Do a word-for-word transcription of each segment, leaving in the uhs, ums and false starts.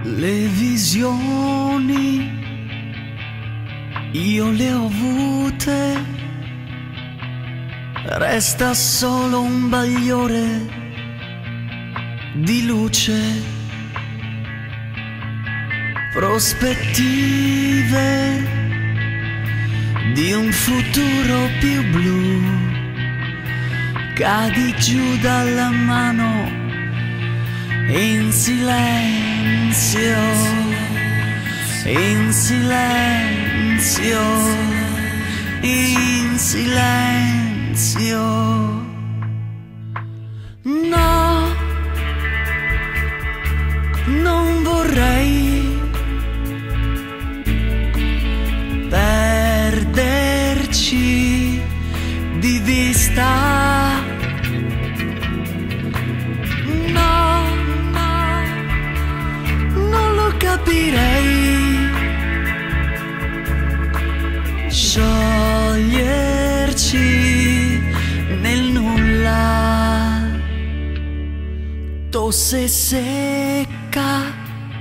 Le visioni io le ho avute, resta solo un bagliore di luce, prospettive di un futuro più blu. Cadi giù dalla mano in silenzio, in silenzio, in silenzio. No, non vorrei perderci di vista. Capirei scioglierci nel nulla, tosse secca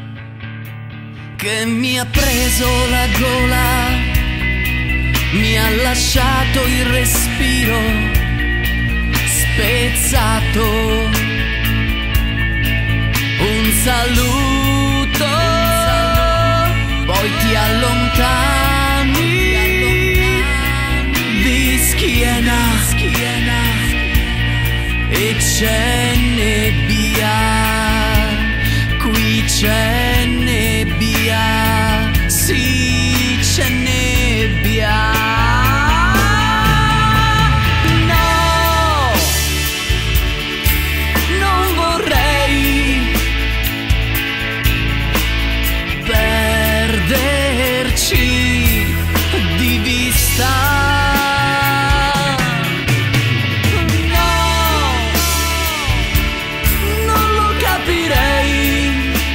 che mi ha preso la gola, mi ha lasciato il respiro spezzato, un saluto. Poi ti allontani di schiena e c'è nebbia, qui c'è nebbia, sì c'è nebbia. Di vista, no, non lo capirei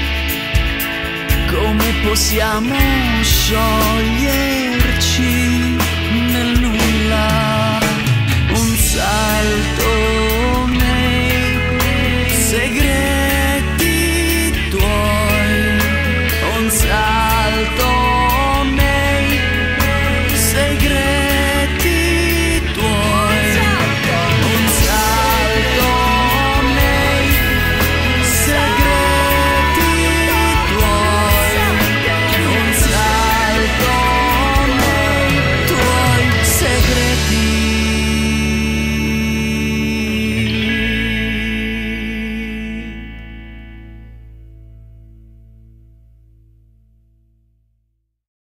come possiamo scioglierci